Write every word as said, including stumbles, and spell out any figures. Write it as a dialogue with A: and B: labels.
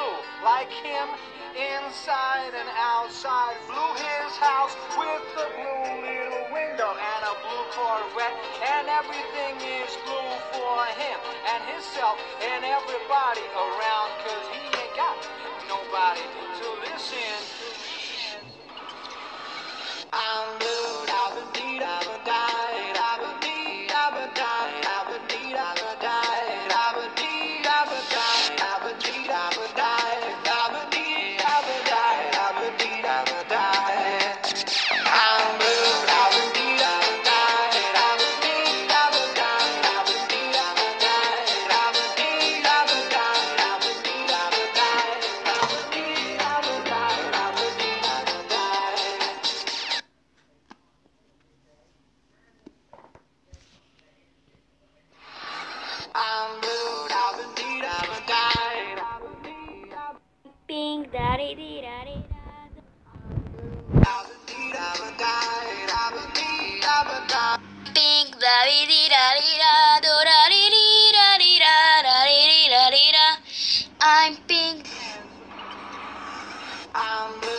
A: blue, like him, inside and outside. Blew his house with a blue little window and a blue Corvette, and everything is blue for him and himself and everybody around, 'cause he ain't got nobody to listen. I'm blue, da ba dee da ba die, da ba dee da ba die, da ba dee da ba die, da ba dee da ba die, da ba dee da ba die, da ba dee da ba die, da ba dee da ba die. I'm blue, da ba dee da ba die, da ba dee da ba die, da ba dee da ba die, da ba dee da ba die, da ba dee da ba die, da ba dee da ba die, da ba dee da ba die. I'm blue, da ba dee da ba die, da ba dee da ba
B: Pink daddy dee daddy
A: da ba dee da ba die, da ba dee da ba die.
B: Pink daddy dee daddy da do da dee dee da dee da da dee dee da dee da. I'm pink.
A: I'm blue.